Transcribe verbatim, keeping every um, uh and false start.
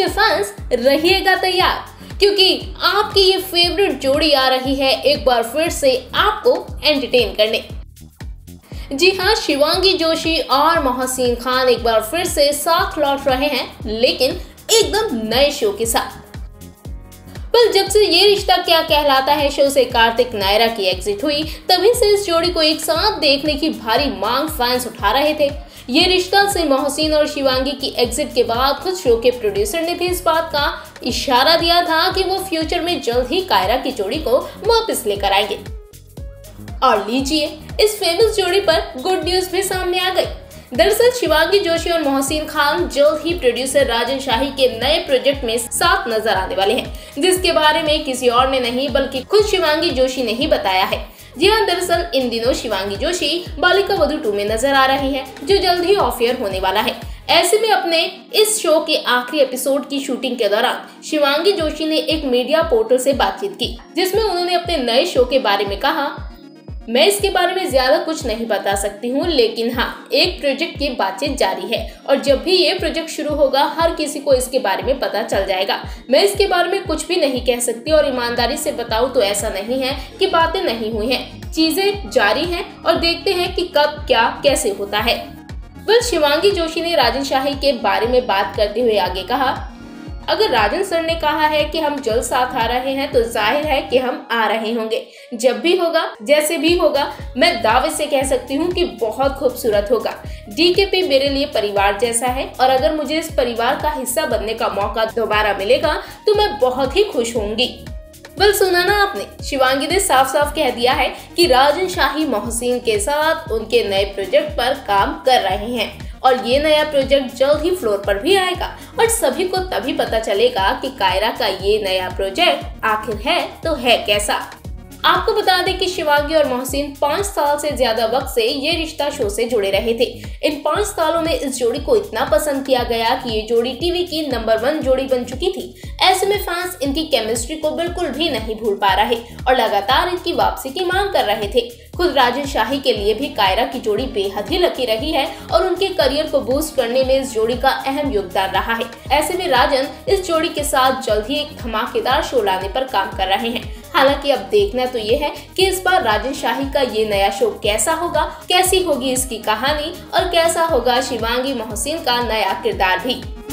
इसलिए फैंस रहिएगा तैयार, क्योंकि आपकी ये फेवरेट जोड़ी आ रही है एक बार फिर से आपको एंटरटेन करने। जी हाँ, शिवांगी जोशी और मोहसिन खान एक बार फिर से साथ लौट रहे हैं, लेकिन एकदम नए शो के साथ। पर जब से ये रिश्ता क्या कहलाता है शो से कार्तिक नायरा की एग्जिट हुई, तभी से इस जोड़ी को एक साथ देखने की भारी मांग फैंस उठा रहे थे। ये रिश्ता से मोहसिन और शिवांगी की एग्जिट के बाद खुद शो के प्रोड्यूसर ने भी इस बात का इशारा दिया था कि वो फ्यूचर में जल्द ही कायरा की जोड़ी को वापस लेकर आएंगे। और लीजिए, इस फेमस जोड़ी पर गुड न्यूज भी सामने आ गई। दरअसल शिवांगी जोशी और मोहसिन खान जल्द ही प्रोड्यूसर राजन शाही के नए प्रोजेक्ट में साथ नजर आने वाले हैं, जिसके बारे में किसी और ने नहीं बल्कि खुद शिवांगी जोशी ने ही बताया है। जी हाँ, दरअसल इन दिनों शिवांगी जोशी बालिका वधू टू में नजर आ रही है, जो जल्द ही ऑफ एयर होने वाला है। ऐसे में अपने इस शो के आखिरी एपिसोड की शूटिंग के दौरान शिवांगी जोशी ने एक मीडिया पोर्टल से बातचीत की, जिसमें उन्होंने अपने नए शो के बारे में कहा, मैं इसके बारे में ज्यादा कुछ नहीं बता सकती हूँ, लेकिन हाँ, एक प्रोजेक्ट की बातचीत जारी है और जब भी ये प्रोजेक्ट शुरू होगा हर किसी को इसके बारे में पता चल जाएगा। मैं इसके बारे में कुछ भी नहीं कह सकती और ईमानदारी से बताऊँ तो ऐसा नहीं है कि बातें नहीं हुई हैं, चीजें जारी हैं और देखते हैं कि कब क्या कैसे होता है। वह शिवांगी जोशी ने राजन शाही के बारे में बात करते हुए आगे कहा, अगर राजन सर ने कहा है कि हम जल्द साथ आ रहे हैं तो जाहिर है कि हम आ रहे होंगे। जब भी होगा, जैसे भी होगा, मैं दावे से कह सकती हूँ कि बहुत खूबसूरत होगा। डीकेपी मेरे लिए परिवार जैसा है और अगर मुझे इस परिवार का हिस्सा बनने का मौका दोबारा मिलेगा तो मैं बहुत ही खुश होंगी। बल सुना ना आपने, शिवांगी ने साफ साफ कह दिया है कि राजन शाही मोहसिन के साथ उनके नए प्रोजेक्ट पर काम कर रहे हैं और ये नया प्रोजेक्ट जल्द ही फ्लोर पर भी आएगा और सभी को तभी पता चलेगा कि कायरा का ये नया प्रोजेक्ट आखिर है तो है कैसा। आपको बता दें कि शिवांगी और मोहसिन पाँच साल से ज्यादा वक्त से ये रिश्ता शो से जुड़े रहे थे। इन पाँच सालों में इस जोड़ी को इतना पसंद किया गया कि ये जोड़ी टीवी की नंबर वन जोड़ी बन चुकी थी। ऐसे में फैंस इनकी केमिस्ट्री को बिल्कुल भी नहीं भूल पा रहे और लगातार इनकी वापसी की मांग कर रहे थे। खुद राजन शाही के लिए भी कायरा की जोड़ी बेहद ही लकी रही है और उनके करियर को बूस्ट करने में इस जोड़ी का अहम योगदान रहा है। ऐसे में राजन इस जोड़ी के साथ जल्द ही एक धमाकेदार शो लाने पर काम कर रहे हैं। हालांकि अब देखना तो ये है कि इस बार राजन शाही का ये नया शो कैसा होगा, कैसी होगी इसकी कहानी और कैसा होगा शिवांगी मोहसिन का नया किरदार भी।